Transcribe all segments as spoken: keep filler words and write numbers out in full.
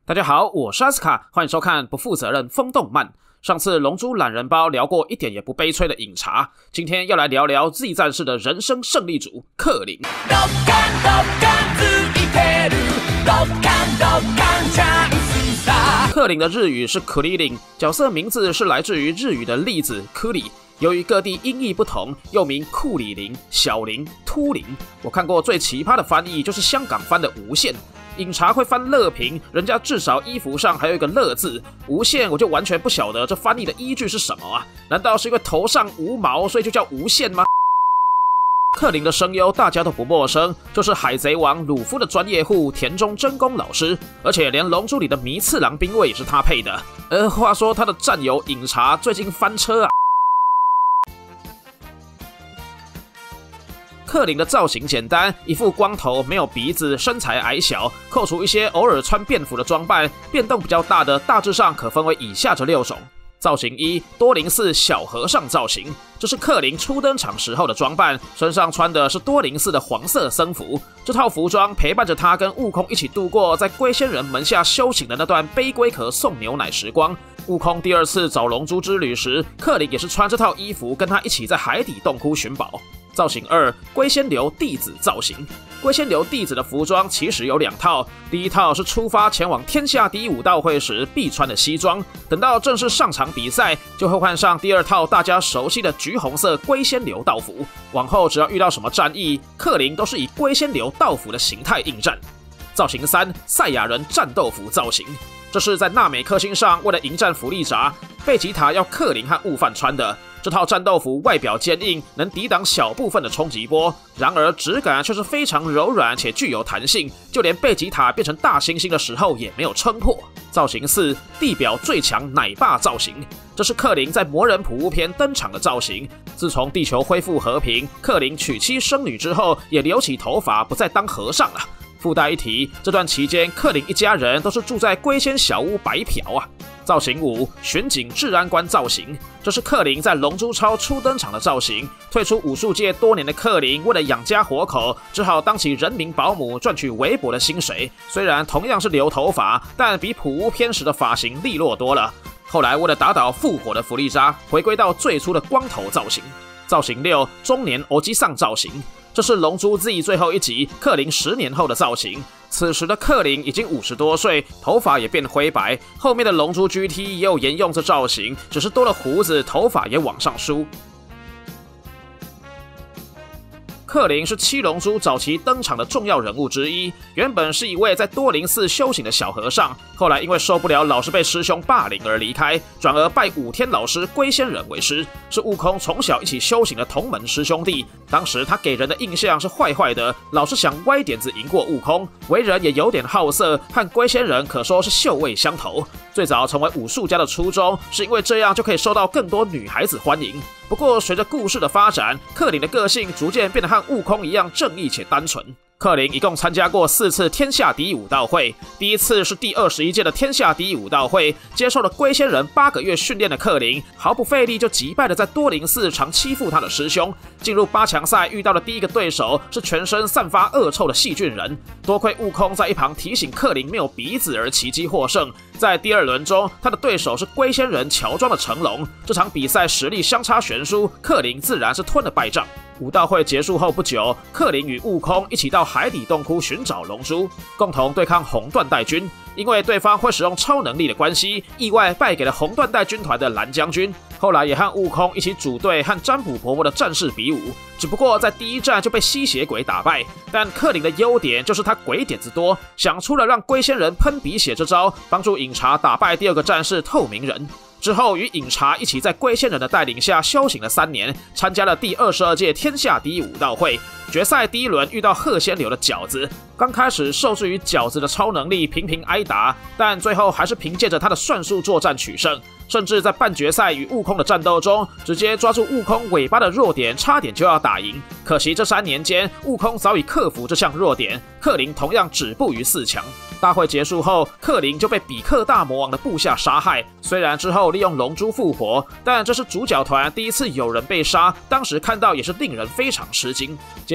大家好，我是阿斯卡，欢迎收看不负责任风动漫。上次龙珠懒人包聊过一点也不悲催的饮茶，今天要来聊聊 Z 战士的人生胜利组克林。克林的日语是 Krillin， 角色名字是来自于日语的栗子 Kuri。由于各地音译不同，又名库里林、小林、秃林。我看过最奇葩的翻译就是香港翻的无限。饮茶会翻乐平，人家至少衣服上还有一个乐字。无限我就完全不晓得这翻译的依据是什么啊？难道是因为头上无毛，所以就叫无限吗？克林的声优大家都不陌生，就是海贼王鲁夫的专业户田中真弓老师，而且连龙珠里的弥次郎兵卫也是他配的。而话说他的战友饮茶最近翻车啊。克林的造型简单，一副光头，没有鼻子，身材矮小。扣除一些偶尔穿便服的装扮，变动比较大的大致上可分为以下这六种。造型一：多林寺小和尚造型，这是克林初登场时候的装扮，身上穿的是多林寺的黄色僧服。这套服装陪伴着他跟悟空一起度过在龟仙人门下修行的那段背龟壳送牛奶时光。悟空第二次找龙珠之旅时，克林也是穿这套衣服跟他一起在海底洞窟寻宝。造型二：龟仙流弟子造型。龟仙流弟子的服装其实有两套，第一套是出发前往天下第一武道会时必穿的西装，等到正式上场比赛，就会换上第二套大家熟悉的橘红色龟仙流道服。往后只要遇到什么战役，克林都是以龟仙流道服的形态应战。造型三：赛亚人战斗服造型。这是在纳美克星上为了迎战弗利扎，贝吉塔要克林和悟饭穿的。这套战斗服外表坚硬，能抵挡小部分的冲击波，然而质感却是非常柔软且具有弹性，就连贝吉塔变成大猩猩的时候也没有撑破。造型四：地表最强奶爸造型。这是克林在魔人普乌篇登场的造型。自从地球恢复和平，克林娶妻生女之后，也留起头发，不再当和尚了。附带一提，这段期间克林一家人都是住在龟仙小屋白嫖啊。造型五：巡警治安官造型。这是克林在龙珠超初登场的造型。退出武术界多年的克林，为了养家活口，只好当起人民保姆，赚取微薄的薪水。虽然同样是留头发，但比普乌篇时的发型利落多了。后来为了打倒复活的弗利扎，回归到最初的光头造型。造型六：中年欧基桑造型。这是龙珠 Z 最后一集克林十年后的造型。此时的克林已经五十多岁，头发也变灰白。后面的龙珠 G T 也有沿用这造型，只是多了胡子，头发也往上梳。克林是七龙珠早期登场的重要人物之一，原本是一位在多林寺修行的小和尚，后来因为受不了老是被师兄霸凌而离开，转而拜五天老师龟仙人为师，是悟空从小一起修行的同门师兄弟。当时他给人的印象是坏坏的，老是想歪点子赢过悟空，为人也有点好色，和龟仙人可说是臭味相投。最早成为武术家的初衷，是因为这样就可以受到更多女孩子欢迎。不过随着故事的发展，克林的个性逐渐变得和悟空一样正义且单纯。克林一共参加过四次天下第一武道会，第一次是第二十一届的天下第一武道会，接受了龟仙人八个月训练的克林，毫不费力就击败了在多林寺常欺负他的师兄。进入八强赛遇到的第一个对手是全身散发恶臭的细菌人，多亏悟空在一旁提醒克林没有鼻子而奇迹获胜。在第二轮中，他的对手是龟仙人乔装的成龙，这场比赛实力相差悬殊，克林自然是吞了败仗。武道会结束后不久，克林与悟空一起到海底洞窟寻找龙珠，共同对抗红缎带军。因为对方会使用超能力的关系，意外败给了红缎带军团的蓝将军。后来也和悟空一起组队和占卜婆婆的战士比武，只不过在第一战就被吸血鬼打败。但克林的优点就是他鬼点子多，想出了让龟仙人喷鼻血这招，帮助饮茶打败第二个战士透明人。之后与饮茶一起在龟仙人的带领下修行了三年，参加了第二十二届天下第一武道会。决赛第一轮遇到鹤仙流的饺子，刚开始受制于饺子的超能力频频挨打，但最后还是凭借着他的算术作战取胜，甚至在半决赛与悟空的战斗中，直接抓住悟空尾巴的弱点，差点就要打赢。可惜这三年间，悟空早已克服这项弱点，克林同样止步于四强。大会结束后，克林就被比克大魔王的部下杀害。虽然之后利用龙珠复活，但这是主角团第一次有人被杀，当时看到也是令人非常吃惊。接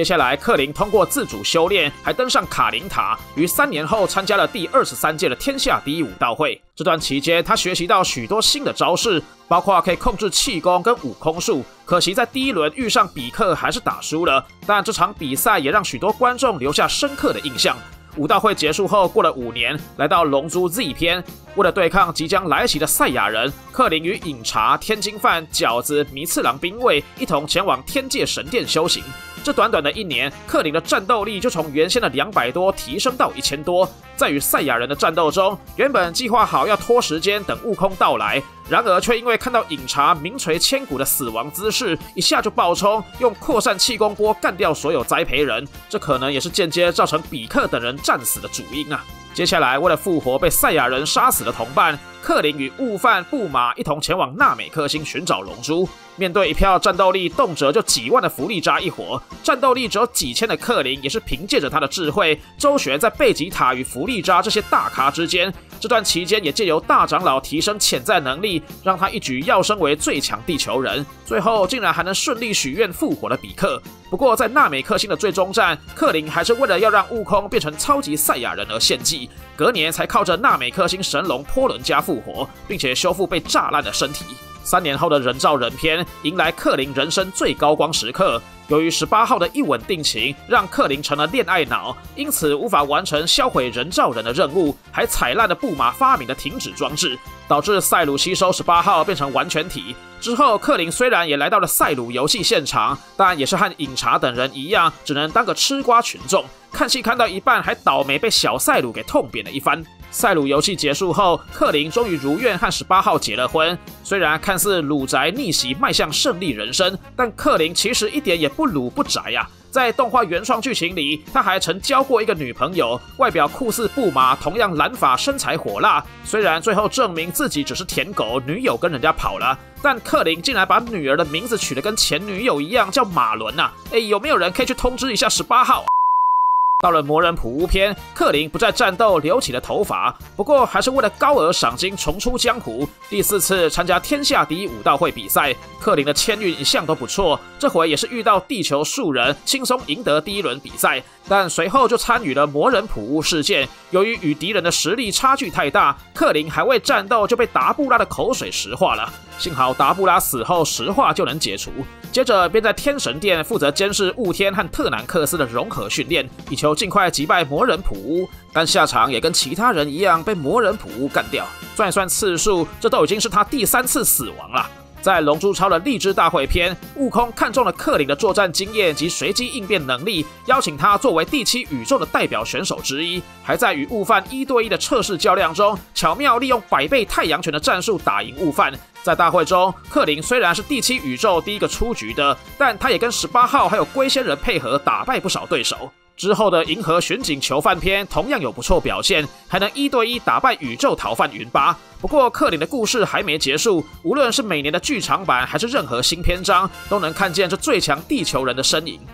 下来，克林通过自主修炼，还登上卡林塔，于三年后参加了第二十三届的天下第一武道会。这段期间，他学习到许多新的招式，包括可以控制气功跟悟空术。可惜在第一轮遇上比克还是打输了，但这场比赛也让许多观众留下深刻的印象。武道会结束后，过了五年，来到龙珠 Z 篇，为了对抗即将来袭的赛亚人，克林与饮茶、天津饭、饺子、弥次郎兵卫一同前往天界神殿修行。这短短的一年，克林的战斗力就从原先的两百多提升到一千多。在与赛亚人的战斗中，原本计划好要拖时间等悟空到来，然而却因为看到饮茶名垂千古的死亡姿势，一下就爆冲，用扩散气功波干掉所有栽培人。这可能也是间接造成比克等人战死的主因啊。接下来，为了复活被赛亚人杀死的同伴，克林与悟饭、布马一同前往纳美克星寻找龙珠。面对一票战斗力动辄就几万的弗利扎一伙，战斗力只有几千的克林也是凭借着他的智慧，周旋在贝吉塔与弗利扎这些大咖之间。这段期间也借由大长老提升潜在能力，让他一举跃升为最强地球人，最后竟然还能顺利许愿复活了比克。不过在纳美克星的最终战，克林还是为了要让悟空变成超级赛亚人而献祭，隔年才靠着纳美克星神龙波伦加复活，并且修复被炸烂的身体。三年后的人造人篇迎来克林人生最高光时刻。由于十八号的一吻定情让克林成了恋爱脑，因此无法完成销毁人造人的任务，还踩烂了布马发明的停止装置，导致赛鲁吸收十八号变成完全体。之后，克林虽然也来到了赛鲁游戏现场，但也是和饮茶等人一样，只能当个吃瓜群众。看戏看到一半，还倒霉被小赛鲁给痛扁了一番。赛鲁游戏结束后，克林终于如愿和十八号结了婚。虽然看似鲁宅逆袭迈向胜利人生，但克林其实一点也不鲁不宅呀、啊。在动画原创剧情里，他还曾交过一个女朋友，外表酷似布马，同样蓝发，身材火辣。虽然最后证明自己只是舔狗，女友跟人家跑了，但克林竟然把女儿的名字取得跟前女友一样，叫马伦啊！哎，有没有人可以去通知一下十八号？到了魔人普乌篇，克林不再战斗，留起了头发，不过还是为了高额赏金重出江湖。第四次参加天下第一武道会比赛，克林的签运一向都不错，这回也是遇到地球树人，轻松赢得第一轮比赛。但随后就参与了魔人普乌事件，由于与敌人的实力差距太大，克林还未战斗就被达布拉的口水石化了。幸好达布拉死后石化就能解除，接着便在天神殿负责监视雾天和特南克斯的融合训练，以求尽快击败魔人普乌。但下场也跟其他人一样被魔人普乌干掉。算一算次数，这都已经是他第三次死亡了。在龙珠超的励志大会篇，悟空看中了克林的作战经验及随机应变能力，邀请他作为第七宇宙的代表选手之一，还在与悟饭一对一的测试较量中，巧妙利用百倍太阳拳的战术打赢悟饭。在大会中，克林虽然是第七宇宙第一个出局的，但他也跟十八号还有龟仙人配合，打败不少对手。之后的银河巡警囚犯篇同样有不错表现，还能一对一打败宇宙逃犯云巴。不过克林的故事还没结束，无论是每年的剧场版还是任何新篇章，都能看见这最强地球人的身影。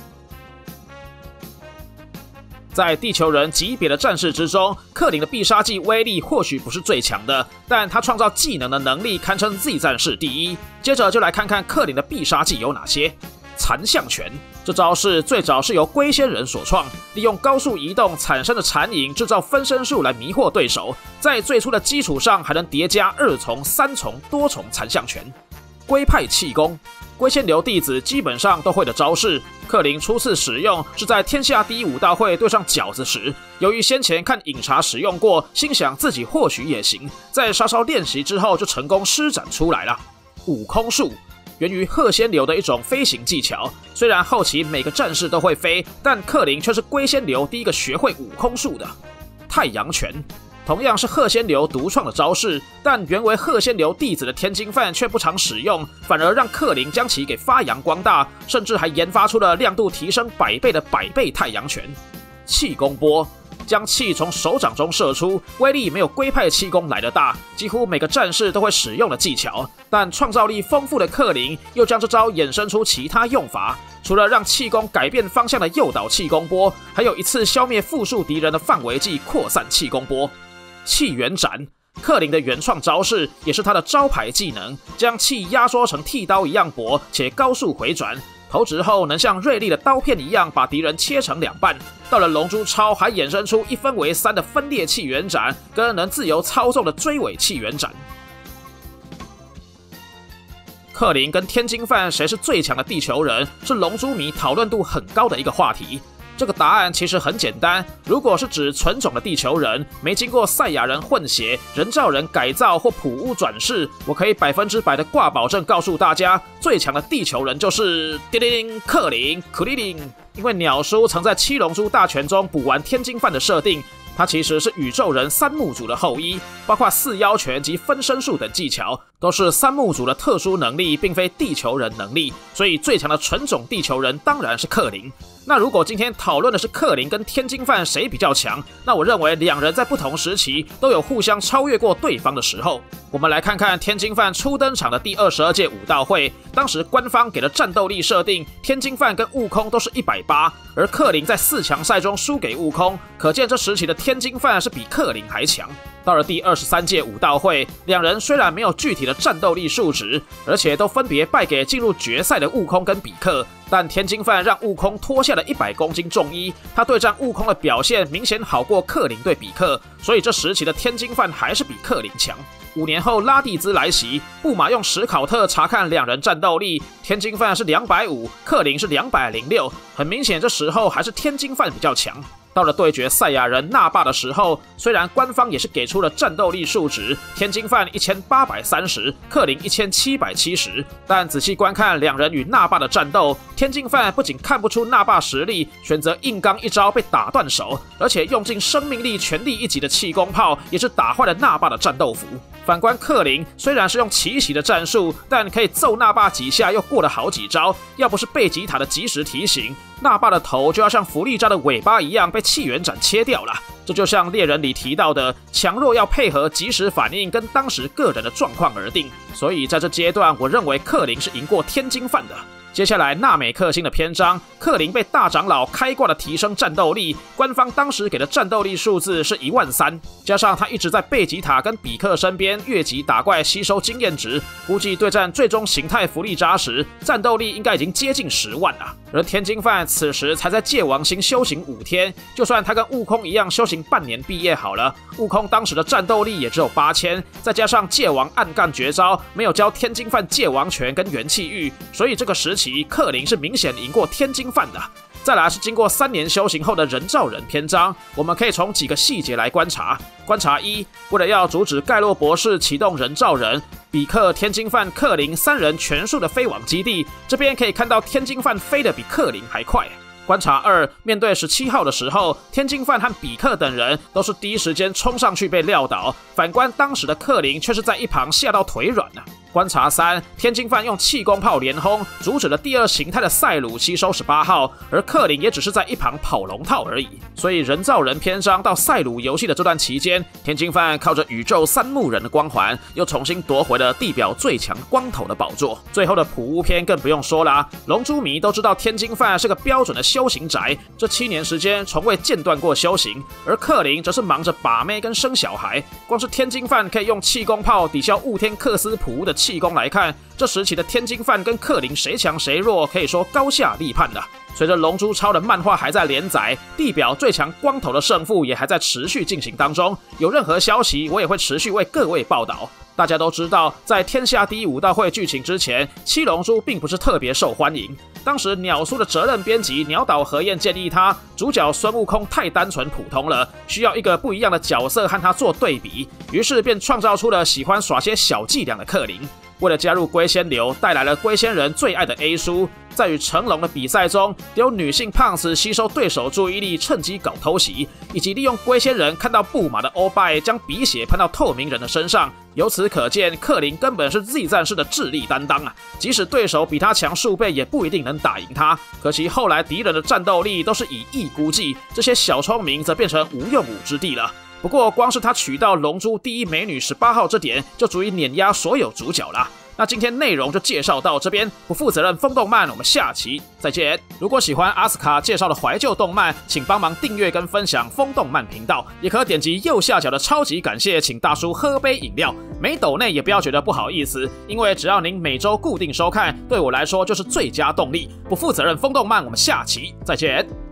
在地球人级别的战士之中，克林的必杀技威力或许不是最强的，但他创造技能的能力堪称 Z 战士第一。接着就来看看克林的必杀技有哪些。残像拳，这招式最早是由龟仙人所创，利用高速移动产生的残影制造分身术来迷惑对手，在最初的基础上还能叠加二重、三重、多重残像拳。龟派气功，龟仙流弟子基本上都会的招式，克林初次使用是在天下第一武道会对上饺子时，由于先前看饮茶使用过，心想自己或许也行，在稍稍练习之后就成功施展出来了。悟空术源于鹤仙流的一种飞行技巧，虽然后期每个战士都会飞，但克林却是龟仙流第一个学会悟空术的。太阳拳同样是鹤仙流独创的招式，但原为鹤仙流弟子的天津饭却不常使用，反而让克林将其给发扬光大，甚至还研发出了亮度提升百倍的百倍太阳拳。气功波将气从手掌中射出，威力没有龟派气功来得大，几乎每个战士都会使用的技巧。但创造力丰富的克林又将这招衍生出其他用法，除了让气功改变方向的诱导气功波，还有一次消灭复数敌人的范围技扩散气功波。气元斩，克林的原创招式，也是他的招牌技能，将气压缩成剃刀一样薄且高速回转。 投掷后能像锐利的刀片一样把敌人切成两半。到了龙珠超，还衍生出一分为三的分裂气元斩，跟能自由操纵的追尾气元斩。克林跟天津饭谁是最强的地球人，是龙珠迷讨论度很高的一个话题。这个答案其实很简单，如果是指纯种的地球人，没经过赛亚人混血、人造人改造或普乌转世，我可以百分之百的挂保证告诉大家，最强的地球人就是叮叮克林库利林。因为鸟叔曾在七龙珠大全中补完天津饭的设定，他其实是宇宙人三木族的后裔，包括四妖拳及分身术等技巧都是三木族的特殊能力，并非地球人能力，所以最强的纯种地球人当然是克林。那如果今天讨论的是克林跟天津饭谁比较强，那我认为两人在不同时期都有互相超越过对方的时候。我们来看看天津饭初登场的第二十二届武道会，当时官方给的战斗力设定，天津饭跟悟空都是一百八十，而克林在四强赛中输给悟空，可见这时期的天津饭是比克林还强。到了第二十三届武道会，两人虽然没有具体的战斗力数值，而且都分别败给进入决赛的悟空跟比克，但天津饭让悟空脱下了一百公斤重衣，他对战悟空的表现明显好过克林对比克，所以这时期的天津饭还是比克林强。五年后拉蒂兹来袭，布马用史考特查看两人战斗力，天津饭是两百五十，克林是两百零六，很明显这时候还是天津饭比较强。到了对决赛亚人纳霸的时候，虽然官方也是给出了战斗力数值，天津饭一千八百三十，克林一千七百七十，但仔细观看两人与纳霸的战斗，天津饭不仅看不出纳霸实力，选择硬刚一招被打断手，而且用尽生命力全力一击的气功炮也是打坏了纳霸的战斗服。反观克林，虽然是用奇袭的战术，但可以揍纳霸几下又过了好几招，要不是贝吉塔的及时提醒，纳霸的头就要像弗利扎的尾巴一样被气元斩切掉了。这就像猎人里提到的，强弱要配合及时反应跟当时个人的状况而定，所以在这阶段我认为克林是赢过天津饭的。接下来纳美克星的篇章，克林被大长老开挂的提升战斗力，官方当时给的战斗力数字是一万三，加上他一直在贝吉塔跟比克身边越级打怪吸收经验值，估计对战最终形态弗利扎时，战斗力应该已经接近十万了。而天津饭此时才在界王星修行五天，就算他跟悟空一样修行半年毕业好了，悟空当时的战斗力也只有八千，再加上界王暗干绝招，没有教天津饭界王拳跟元气玉，所以这个时期克林是明显赢过天津饭的。再来是经过三年修行后的人造人篇章，我们可以从几个细节来观察。观察一，为了要阻止盖洛博士启动人造人，比克、天津饭、克林三人全数的飞往基地，这边可以看到天津饭飞得比克林还快。观察二，面对十七号的时候，天津饭和比克等人都是第一时间冲上去被撂倒，反观当时的克林却是在一旁吓到腿软了。观察三，天津饭用气功炮连轰，阻止了第二形态的赛鲁吸收十八号，而克林也只是在一旁跑龙套而已。所以人造人篇章到赛鲁游戏的这段期间，天津饭靠着宇宙三木人的光环，又重新夺回了地表最强光头的宝座。最后的普乌篇更不用说啦，龙珠迷都知道天津饭是个标准的修行宅，这七年时间从未间断过修行，而克林则是忙着把妹跟生小孩。光是天津饭可以用气功炮抵消雾天克斯普乌的气功来看，这时期的天津饭跟克林谁强谁弱，可以说高下立判的。随着龙珠超的漫画还在连载，地表最强光头的胜负也还在持续进行当中，有任何消息我也会持续为各位报道。大家都知道，在天下第一武道会剧情之前，七龙珠并不是特别受欢迎。当时鸟叔的责任编辑鸟岛和彦建议他，主角孙悟空太单纯普通了，需要一个不一样的角色和他做对比，于是便创造出了喜欢耍些小伎俩的克林。为了加入龟仙流，带来了龟仙人最爱的 A 书，在与成龙的比赛中，由女性胖子吸收对手注意力，趁机搞偷袭，以及利用龟仙人看到布马的欧拜将鼻血喷到透明人的身上。由此可见，克林根本是 Z 战士的智力担当啊！即使对手比他强数倍，也不一定能打赢他。可惜后来敌人的战斗力都是以亿估计，这些小聪明则变成无用武之地了。不过，光是他娶到龙珠第一美女十八号这点，就足以碾压所有主角啦。 那今天内容就介绍到这边，不负责任疯动漫，我们下期再见。如果喜欢阿斯卡介绍的怀旧动漫，请帮忙订阅跟分享疯动漫频道，也可点击右下角的超级感谢，请大叔喝杯饮料。没抖内也不要觉得不好意思，因为只要您每周固定收看，对我来说就是最佳动力。不负责任疯动漫，我们下期再见。